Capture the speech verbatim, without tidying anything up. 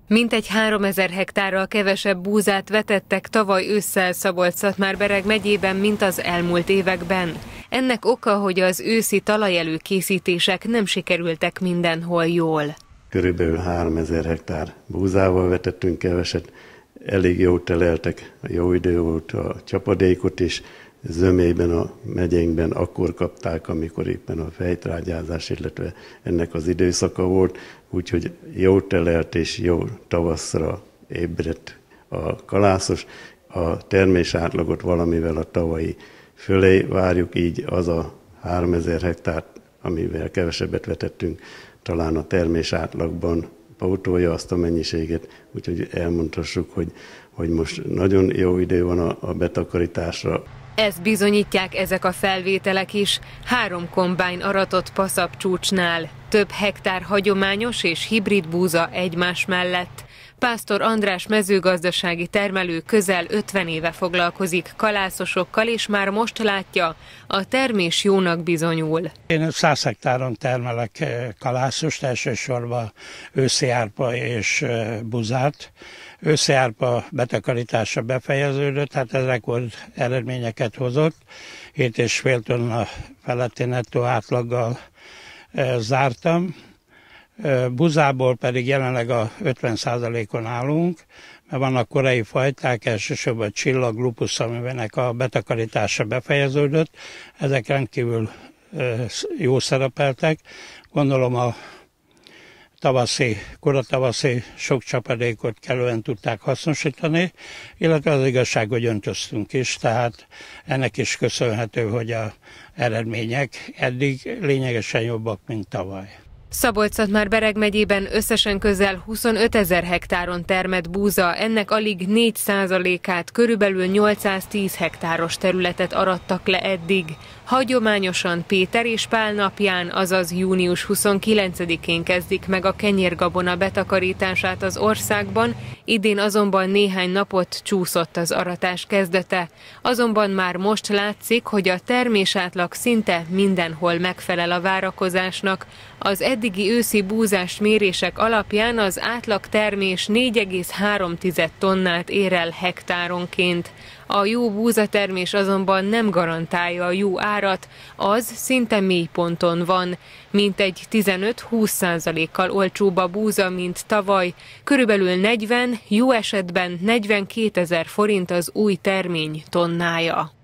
Mintegy háromezer hektárral kevesebb búzát vetettek tavaly ősszel Szabolcs-Szatmár-Bereg megyében, mint az elmúlt években. Ennek oka, hogy az őszi talajelőkészítések nem sikerültek mindenhol jól. Körülbelül háromezer hektár búzával vetettünk keveset, elég jó teleltek, jó idő volt a csapadékot is, zömében a megyénkben akkor kapták, amikor éppen a fejtrágyázás, illetve ennek az időszaka volt, úgyhogy jó telelt és jó tavaszra ébredt a kalászos. A termés átlagot valamivel a tavalyi fölé várjuk, így az a háromezer hektár, amivel kevesebbet vetettünk, talán a termés átlagban pótolja azt a mennyiséget, úgyhogy elmondhassuk, hogy, hogy most nagyon jó idő van a, a betakarításra. Ezt bizonyítják ezek a felvételek is. Három kombájn aratott Paszap-Csúcsnál. Több hektár hagyományos és hibrid búza egymás mellett. Pásztor András mezőgazdasági termelő közel ötven éve foglalkozik kalászosokkal, és már most látja, a termés jónak bizonyul. Én száz hektáron termelek kalászost, elsősorban őszi árpa és buzát. Őszi árpa betakarítása befejeződött, tehát ez rekord eredményeket hozott. hét és fél tonna feletti nettó átlaggal zártam. Buzából pedig jelenleg a ötven százalékon állunk, mert vannak korai fajták, elsősorban csillag, lupus, aminek a betakarítása befejeződött. Ezek rendkívül jó szerepeltek. Gondolom a tavaszi, koratavaszi sok csapadékot kellően tudták hasznosítani, illetve az igazság, hogy öntöztünk is, tehát ennek is köszönhető, hogy az eredmények eddig lényegesen jobbak, mint tavaly. Szabolcs-Szatmár-Bereg megyében összesen közel huszonötezer hektáron termett búza, ennek alig négy százalékát, körülbelül nyolcszáztíz hektáros területet arattak le eddig. Hagyományosan Péter és Pál napján, azaz június huszonkilencedikén kezdik meg a kenyérgabona betakarítását az országban, idén azonban néhány napot csúszott az aratás kezdete. Azonban már most látszik, hogy a termésátlag szinte mindenhol megfelel a várakozásnak. Az eddigi őszi búzás mérések alapján az átlag termés négy egész három tonnát ér el hektáronként. A jó búzatermés azonban nem garantálja a jó árat, az szinte mélyponton van. Mintegy tizenöt-húsz százalékkal olcsóbb a búza, mint tavaly. Körülbelül negyven, jó esetben negyvenkétezer forint az új termény tonnája.